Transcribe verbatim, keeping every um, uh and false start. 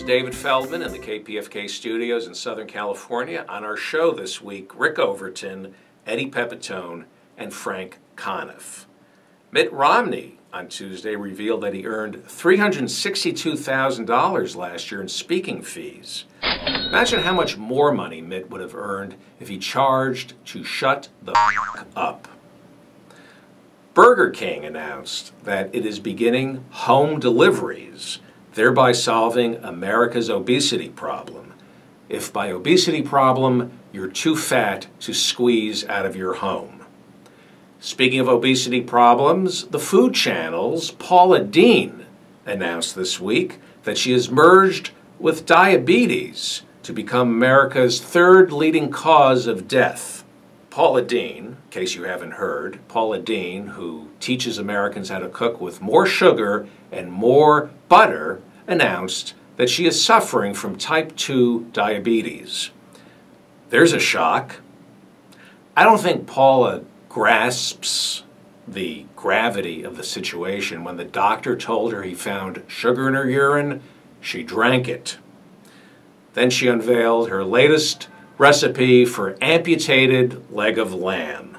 David Feldman in the K P F K studios in Southern California. On our show this week, Rick Overton, Eddie Pepitone, and Frank Conniff. Mitt Romney on Tuesday revealed that he earned three hundred sixty-two thousand dollars last year in speaking fees. Imagine how much more money Mitt would have earned if he charged to shut the f*** up. Burger King announced that it is beginning home deliveries, thereby solving America's obesity problem. If by obesity problem, you're too fat to squeeze out of your home. Speaking of obesity problems, the Food Channel's Paula Deen announced this week that she has merged with diabetes to become America's third leading cause of death. Paula Deen, in case you haven't heard, Paula Deen, who teaches Americans how to cook with more sugar and more butter, announced that she is suffering from type two diabetes. There's a shock. I don't think Paula grasps the gravity of the situation. When the doctor told her he found sugar in her urine, she drank it. Then she unveiled her latest recipe for amputated leg of lamb.